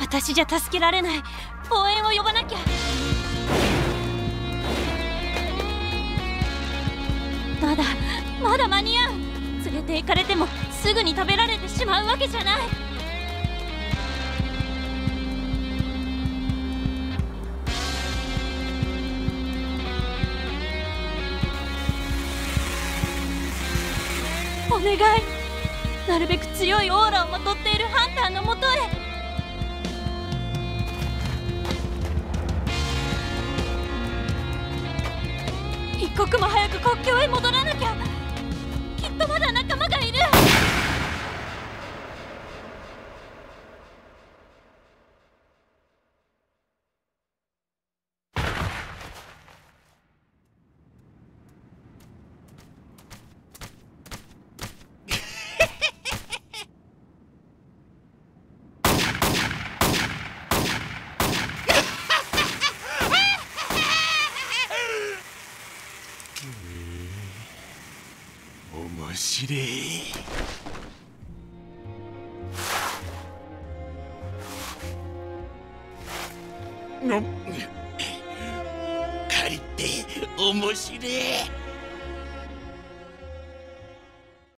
私じゃ助けられない。応援を呼ばなきゃ。まだ間に合う。連れて行かれてもすぐに食べられてしまうわけじゃない。お願い、なるべく強いオーラをまとっているハンターのもとへ。一刻も早く国境へ戻らなきゃ。きっとまだ仲間がいる。 面白い。借りて面白い。